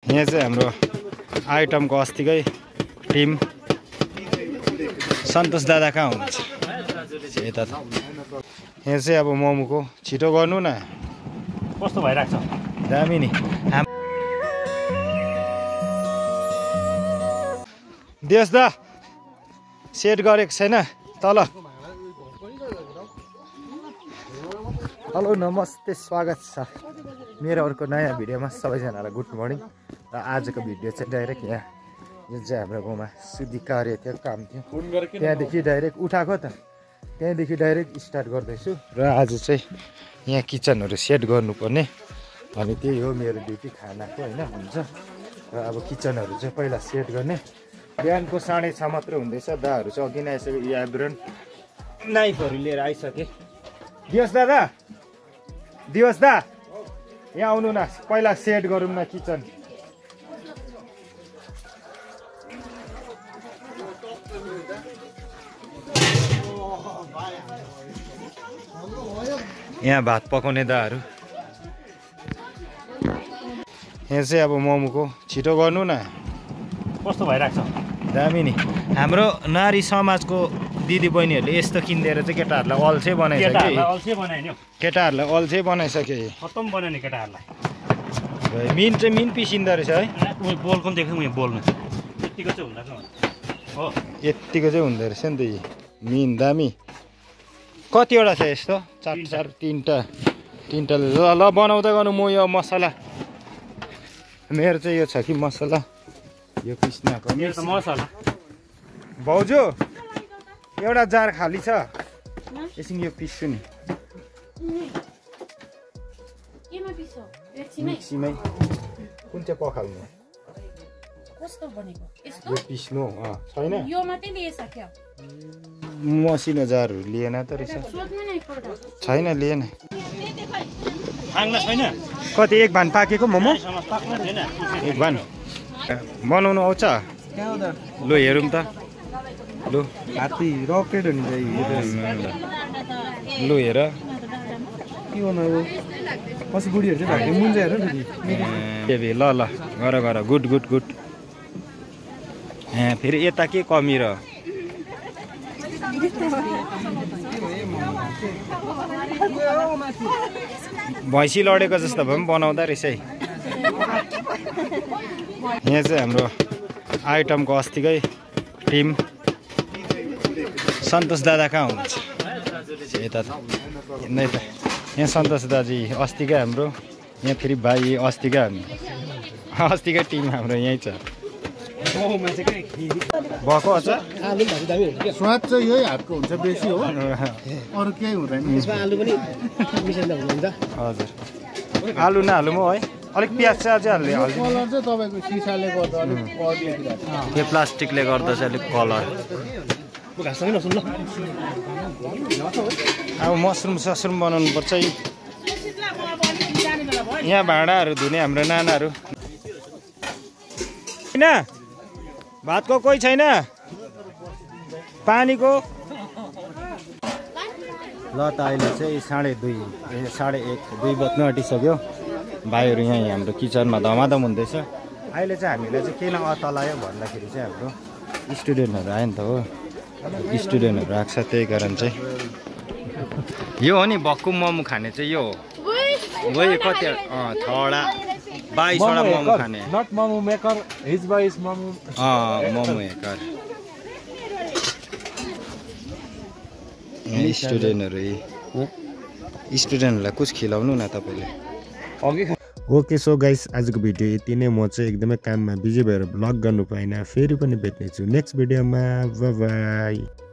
यहाँ चाहिँ हाम्रो आइटमको अस्तिकै टिम सन्तोष दादा कहाँ हुनुहुन्छ यता त। यहाँ चाहिँ अब मोमोको छिटो गर्नु न कस्तो भइरहेको छ दामी नि। देश दा सेट गरेको छैन तल। हेलो नमस्ते स्वागत छ मेरो अर्को नयाँ भिडियोमा। सबैजनालाई गुड मर्निङ। र आजको भिडियो चाहिँ डाइरेक्ट यहाँ जुन चाहिँ हाम्रो गाउँमा शुद्धि कार्य थियो, काम थियो, त्यहाँदेखि डाइरेक्ट उठाएको त त्यहाँदेखि डाइरेक्ट स्टार्ट गर्दैछु। र आज चाहिँ यहाँ किचनहरू सेट गर्नुपर्ने अनि त्यही हो मेरो ड्युटी, खानाको होइन हुन्छ। र अब किचनहरू चाहिँ पहिला सेट गर्ने। बिहानको 6:30 मात्रै हुँदैछ। दाहरू चाहिँ अघि नै आइसक्यो, एब्रन नाइफहरू लिएर आइसके। दिवस दादा, दिवस दा यहाँ आउनु न, पहिला सेट गरौँ न किचन। यहाँ भात पकाउने दाहरू। यहाँ चाहिँ अब मोमोको छिटो गर्नु न कस्तो भइरहेको छ दामी नि। हाम्रो नारी समाजको दिदी बहिनीहरूले यस्तो किनिदिएर चाहिँ केटाहरूलाई अल्छे बनाइसक्यो। केटाहरूलाई अल्छे बनाइसक्यो। खत्तम बनायो नि केटाहरूलाई। मिन चाहिँ मिन पिसिँदो रहेछ है। बोलको देख्नु म बोल्नु यतिको चाहिँ हुँदैन हो, यतिको चाहिँ हुँदो रहेछ नि त। मिन दामी। कतिवटा छ यस्तो? 4 3टा ल बनाउँदै गर्नु। म यो मसला मेरो चाहिँ यो छ कि मसला, यो पिस्नाको मसला। भाउजू एउटा जार खाली छ, एकछिन यो पिस्छु नि मिक्सीमै। कुन चाहिँ पखाल्नु? यो पिस्नु छैन, मसिनो जारहरू लिएन त रहेछ। छैन लिएन। कति एक भान पाकेको मोमो? एक भान बनाउनु आउँछ? लु हेरौँ त। लु हात्ती रकेट हो नि लु हेर के बनायो पछि बुढीहरू चाहिँ भाग्ने मुन्छ हेर न बेबी। ल ल गर गुड गुड गुड। फेरि यता के कमी र? भैँसी लडेको जस्तो भए पनि बनाउँदा रहेछ है। यहाँ चाहिँ हाम्रो आइटमको अस्तिकै टिम सन्तोष दादा कहाँ हुनुहुन्छ यता त। नै त यहाँ सन्तोष दाजी अस्तिकै हाम्रो, यहाँ फेरि भाइ अस्तिकै हामी, अस्तिकै टिम हाम्रो यहीँ छ। भएको छ स्वाद चाहिँ यही हातको हुन्छ बेसी हो, अरू केही हुँदैन। हजुर आलु नहालौँ हो है, अलिक प्याज चाहिँ अझै हाल्ने। कलर चाहिँ तपाईँको सिसाले गर्दा अलिक यो प्लास्टिकले गर्दा चाहिँ अलिक कलर। अब मसरुम बनाउनु पर्छ। यहाँ भाँडाहरू धुने हाम्रो नानाहरू होइन, भातको कोही छैन, पानीको। ल त अहिले चाहिँ 2:30 बज्न आँटिसक्यो। भाइहरू यहाँ हाम्रो किचनमा धमाधम हुँदैछ। अहिले चाहिँ हामीलाई चाहिँ किन अतलायो भन्दाखेरि चाहिँ हाम्रो स्टुडेन्टहरू आयो नि त हो, स्टुडेन्टहरू आएको छ, त्यही कारण चाहिँ यो हो नि भक्कु मोमो खाने चाहिँ यो हो। वही कति 22वटा मोमो खाने। नट मोमो मेकर, हिज बाइस मोमो। मोमो मेकर। स्टुडेन्टहरूलाई कुछ खिलाउनु न तपाईँले। ओके सो गाइस, आजको भिडियो यति नै। म चाहिँ एकदमै काममा बिजी भएर भ्लग गर्नु पाइनँ। फेरि पनि भेट्नेछु नेक्स्ट भिडियोमा। Bye by.